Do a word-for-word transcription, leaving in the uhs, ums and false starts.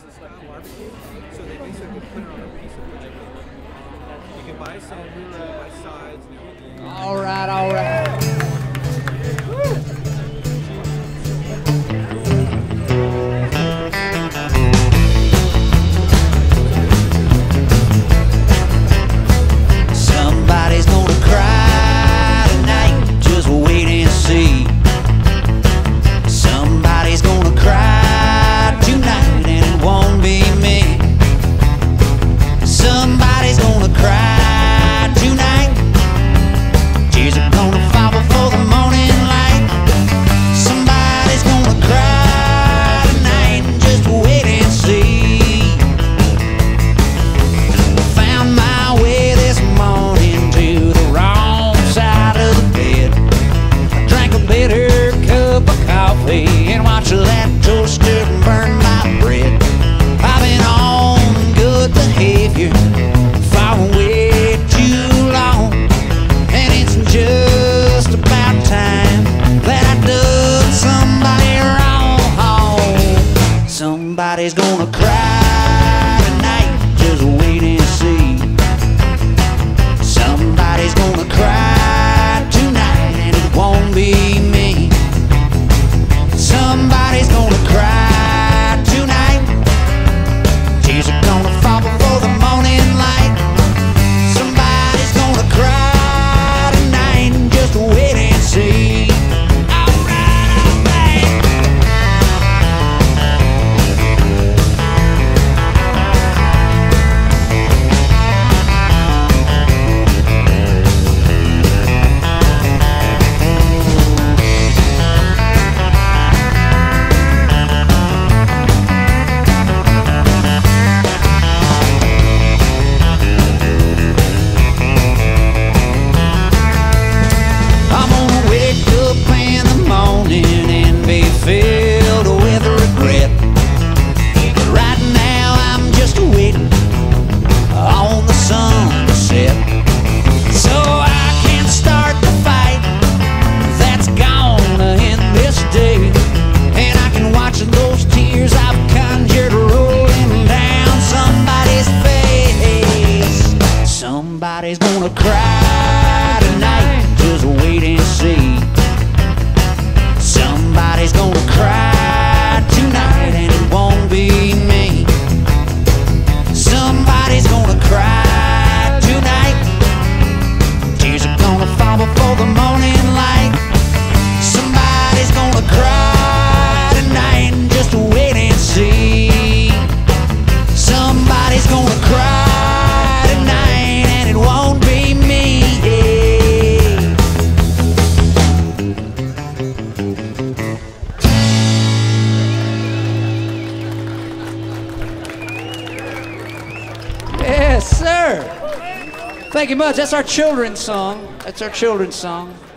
a style barbecue. So they basically put it on a piece of chicken. You can buy some, you can buy sides and everything. All right, all right. Somebody's gonna cry tonight, just wait and see. Somebody's gonna cry tonight and it won't be me. Somebody's gonna cry tonight. Tears are gonna fall before the morning light. Somebody's gonna cry tonight, just wait and see. Found my way this morning to the wrong side of the bed. I drank a bitter cup of coffee and watched that toaster burn my bread. I've been on good behavior for way too long, and it's just about time that I done somebody wrong. Somebody's gonna cry tonight, just wait and see. Somebody's gonna cry tonight and it won't be me. Somebody's gonna cry tonight. Tears are gonna fall before the morning light. Somebody's gonna cry tonight, just wait and see. Alright, alright. I'm gonna wake up in the morning and be filled with regret. But right now I'm just waiting on the sun to set, so I can start the fight that's gonna end this day. And I can watch those tears I've conjured rolling down somebody's face. Somebody's gonna cry tonight, just wait and see. Somebody's gonna cry tonight and it won't be me. Somebody's gonna cry tonight. Tears are gonna fall before the morning light. Somebody's gonna cry tonight, just wait and see. Somebody's gonna cry tonight and it won't be me. Yes, sir. Thank you much. That's our children's song. That's our children's song.